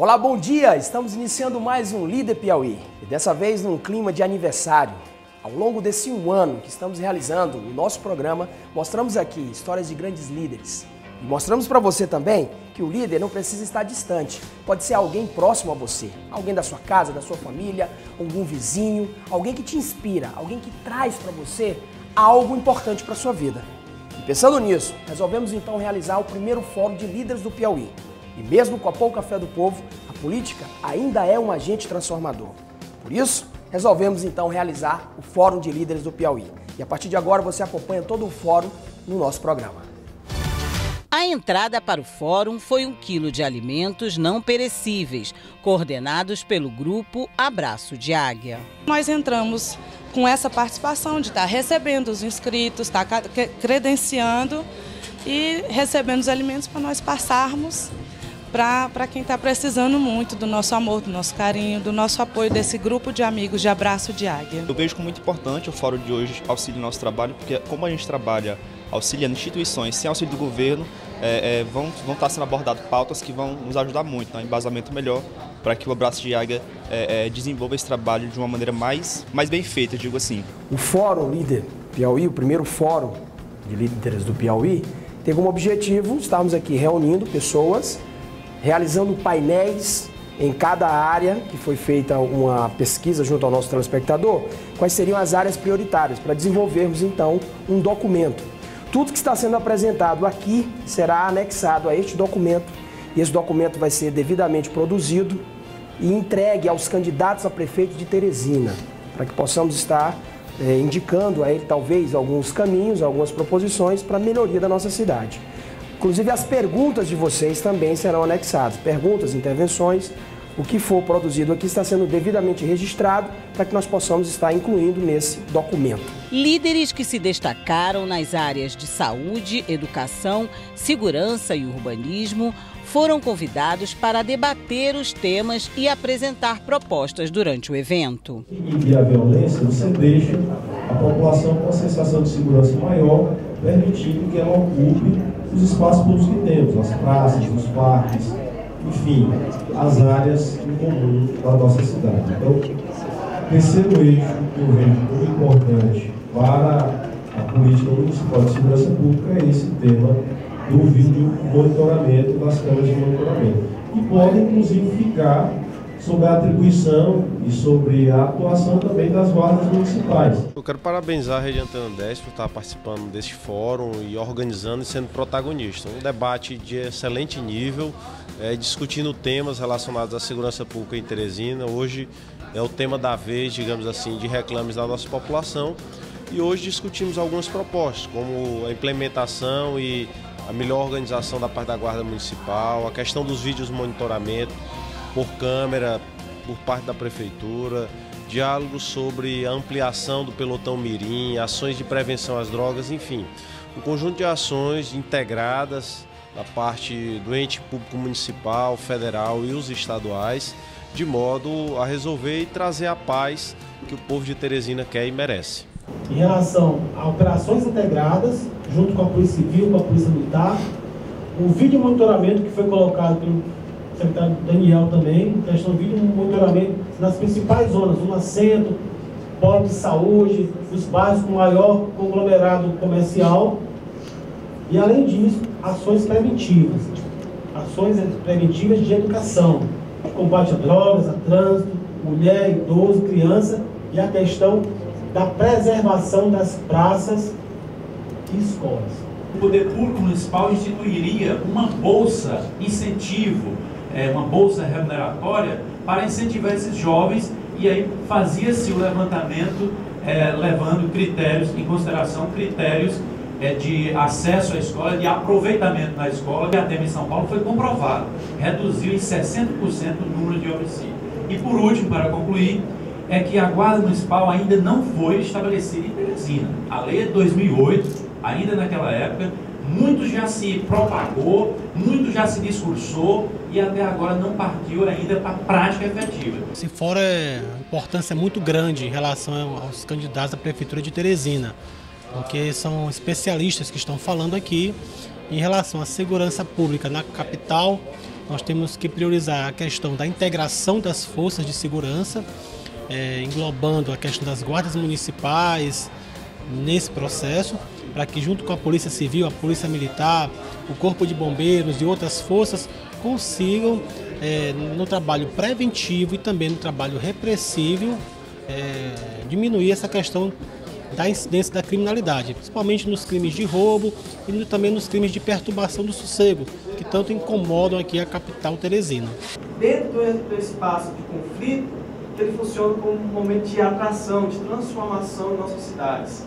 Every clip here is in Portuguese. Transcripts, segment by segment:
Olá, bom dia! Estamos iniciando mais um Líder Piauí e dessa vez num clima de aniversário. Ao longo desse ano que estamos realizando o nosso programa, mostramos aqui histórias de grandes líderes. E mostramos para você também que o líder não precisa estar distante. Pode ser alguém próximo a você, alguém da sua casa, da sua família, algum vizinho, alguém que te inspira, alguém que traz para você algo importante para a sua vida. E pensando nisso, resolvemos então realizar o primeiro Fórum de Líderes do Piauí. E mesmo com a pouca fé do povo, a política ainda é um agente transformador. Por isso, resolvemos então realizar o Fórum de Líderes do Piauí. E a partir de agora você acompanha todo o fórum no nosso programa. A entrada para o fórum foi 1 quilo de alimentos não perecíveis, coordenados pelo grupo Abraço de Águia. Nós entramos com essa participação de estar recebendo os inscritos, estar credenciando e recebendo os alimentos para nós passarmos para quem está precisando muito do nosso amor, do nosso carinho, do nosso apoio desse grupo de amigos de Abraço de Águia. Eu vejo como muito importante o fórum de hoje auxiliar o nosso trabalho, porque como a gente trabalha auxiliando instituições sem auxílio do governo, vão estar sendo abordadas pautas que vão nos ajudar muito, um embasamento melhor para que o Abraço de Águia desenvolva esse trabalho de uma maneira mais bem feita, digo assim. O Fórum Líder Piauí, o primeiro Fórum de Líderes do Piauí, teve como objetivo estarmos aqui reunindo pessoas, realizando painéis em cada área, que foi feita uma pesquisa junto ao nosso telespectador, quais seriam as áreas prioritárias para desenvolvermos então um documento. Tudo que está sendo apresentado aqui será anexado a este documento e esse documento vai ser devidamente produzido e entregue aos candidatos a prefeito de Teresina, para que possamos estar indicando a ele talvez alguns caminhos, algumas proposições para a melhoria da nossa cidade. Inclusive as perguntas de vocês também serão anexadas, perguntas, intervenções, o que for produzido aqui está sendo devidamente registrado para que nós possamos estar incluindo nesse documento. Líderes que se destacaram nas áreas de saúde, educação, segurança e urbanismo foram convidados para debater os temas e apresentar propostas durante o evento. E a violência, você deixa a população com uma sensação de segurança maior, permitindo que ela ocupe os espaços públicos que temos, as praças, os parques, enfim, as áreas em comum da nossa cidade. Então, o terceiro eixo que eu vejo muito importante para a política municipal de segurança pública é esse tema do vídeo monitoramento, das câmeras de monitoramento, que podem, inclusive, ficar sobre a atribuição e sobre a atuação também das guardas municipais. Eu quero parabenizar a Rede Antena 10 por estar participando desse fórum e organizando e sendo protagonista. Um debate de excelente nível, discutindo temas relacionados à segurança pública em Teresina. Hoje é o tema da vez, digamos assim, de reclames da nossa população. E hoje discutimos algumas propostas, como a implementação e a melhor organização da parte da Guarda Municipal, a questão dos vídeos de monitoramento por câmera, por parte da Prefeitura, diálogos sobre a ampliação do pelotão mirim, ações de prevenção às drogas, enfim, um conjunto de ações integradas da parte do ente público municipal, federal e os estaduais, de modo a resolver e trazer a paz que o povo de Teresina quer e merece. Em relação a operações integradas, junto com a Polícia Civil, com a Polícia Militar, o vídeo monitoramento que foi colocado pelo secretário Daniel também, questão de vídeo monitoramento nas principais zonas, no centro, polo de saúde, os bairros com maior conglomerado comercial. E além disso, ações preventivas de educação, de combate a drogas, a trânsito, mulher, idoso, criança e a questão da preservação das praças e escolas. O Poder Público Municipal instituiria uma bolsa incentivo, uma bolsa remuneratória para incentivar esses jovens, e aí fazia-se o levantamento levando critérios em consideração, critérios de acesso à escola, de aproveitamento na escola, que até em São Paulo foi comprovado, reduziu em 60% o número de homicídios. E por último, para concluir, é que a Guarda Municipal ainda não foi estabelecida em Teresina. A lei é de 2008, ainda naquela época, muito já se propagou, muito já se discursou e até agora não partiu ainda para a prática efetiva. Esse fórum a importância é muito grande em relação aos candidatos à Prefeitura de Teresina, porque são especialistas que estão falando aqui em relação à segurança pública na capital, nós temos que priorizar a questão da integração das forças de segurança, englobando a questão das guardas municipais nesse processo, para que junto com a Polícia Civil, a Polícia Militar, o Corpo de Bombeiros e outras forças consigam, no trabalho preventivo e também no trabalho repressivo, diminuir essa questão da incidência da criminalidade, principalmente nos crimes de roubo e também nos crimes de perturbação do sossego, que tanto incomodam aqui a capital teresina. Dentro do espaço de conflito, ele funciona como um momento de atração, de transformação em nossas cidades.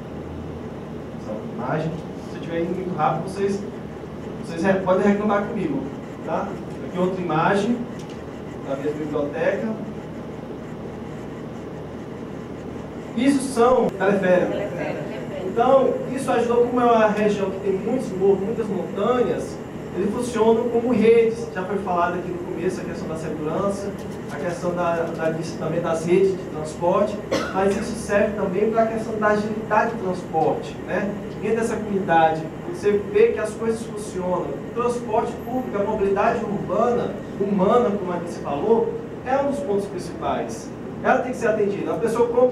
Essa imagem, se eu estiver indo muito rápido, vocês podem reclamar comigo. Tá? Aqui outra imagem da mesma biblioteca. Isso são teleféricos. Então, isso ajudou, como é uma região que tem muitos morros, muitas montanhas, ele funciona como redes. Já foi falado aqui no começo a questão da segurança, a questão também das redes de transporte, mas isso serve também para a questão da agilidade de transporte, né? Dentro dessa comunidade, você vê que as coisas funcionam. O transporte público, a mobilidade urbana, humana, como a Alice falou, é um dos pontos principais. Ela tem que ser atendida. A pessoa compra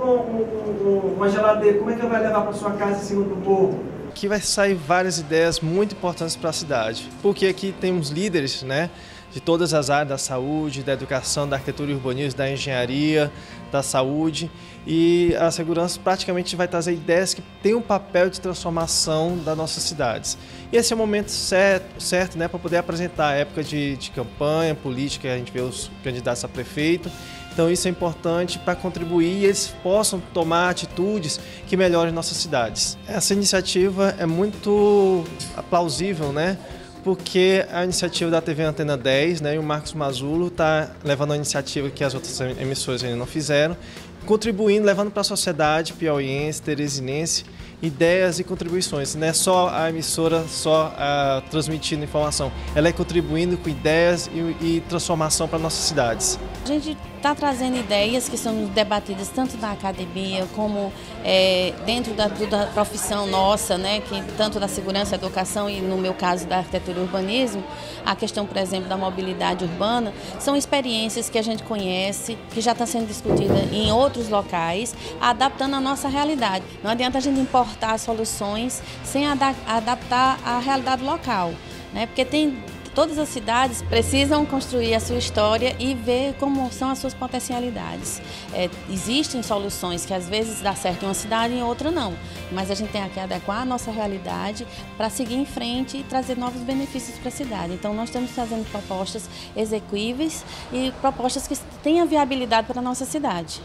uma geladeira, como é que ela vai levar para sua casa em cima do morro? Aqui vai sair várias ideias muito importantes para a cidade, porque aqui temos líderes, né, de todas as áreas da saúde, da educação, da arquitetura e urbanismo, da engenharia, da saúde, e a segurança praticamente vai trazer ideias que têm um papel de transformação das nossas cidades. E esse é o momento certo, né, para poder apresentar a época de campanha política, a gente vê os candidatos a prefeito. Então isso é importante para contribuir e eles possam tomar atitudes que melhorem nossas cidades. Essa iniciativa é muito plausível, né? Porque a iniciativa da TV Antena 10, né, e o Marcos Mazzulo está levando a iniciativa que as outras emissoras ainda não fizeram, contribuindo, levando para a sociedade piauiense, teresinense, ideias e contribuições. Não é só a emissora transmitindo informação, ela é contribuindo com ideias e transformação para nossas cidades. A gente está trazendo ideias que são debatidas tanto na academia como dentro da profissão nossa, né, que tanto da segurança, educação e, no meu caso, da arquitetura e urbanismo. A questão, por exemplo, da mobilidade urbana, são experiências que a gente conhece, que já está sendo discutida em outros locais, adaptando a nossa realidade. Não adianta a gente importar soluções sem adaptar à realidade local, né, porque todas as cidades precisam construir a sua história e ver como são as suas potencialidades. Existem soluções que às vezes dá certo em uma cidade e em outra não, mas a gente tem que adequar a nossa realidade para seguir em frente e trazer novos benefícios para a cidade. Então nós estamos fazendo propostas execuíveis e propostas que tenham viabilidade para a nossa cidade.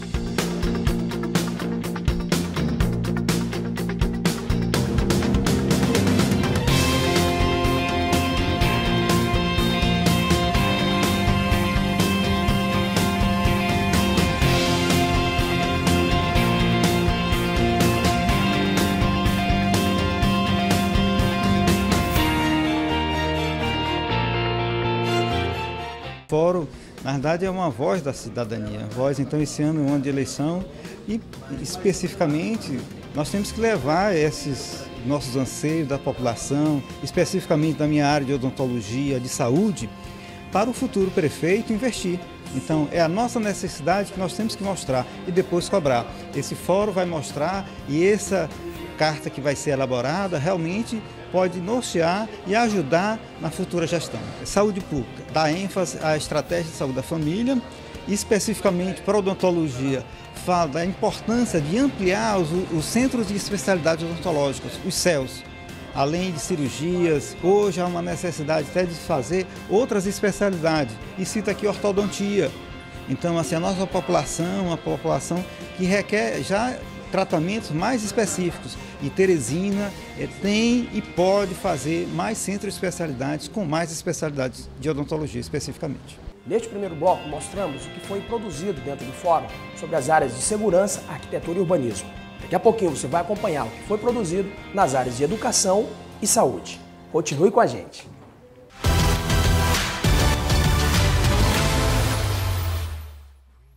O fórum, na verdade, é uma voz da cidadania. Voz, então, esse ano é um ano de eleição e, especificamente, nós temos que levar esses nossos anseios da população, especificamente da minha área de odontologia, de saúde, para o futuro prefeito investir. Então, é a nossa necessidade que nós temos que mostrar e depois cobrar. Esse fórum vai mostrar e essa carta que vai ser elaborada realmente pode nortear e ajudar na futura gestão. Saúde pública, dá ênfase à estratégia de saúde da família e especificamente para a odontologia, fala da importância de ampliar os centros de especialidades odontológicas, os CELs. Além de cirurgias, hoje há uma necessidade até de fazer outras especialidades, e cita aqui ortodontia. Então, assim, a nossa população, uma população que requer já tratamentos mais específicos, e Teresina tem e pode fazer mais centros de especialidades com mais especialidades de odontologia especificamente. Neste primeiro bloco mostramos o que foi produzido dentro do fórum sobre as áreas de segurança, arquitetura e urbanismo. Daqui a pouquinho você vai acompanhar o que foi produzido nas áreas de educação e saúde. Continue com a gente.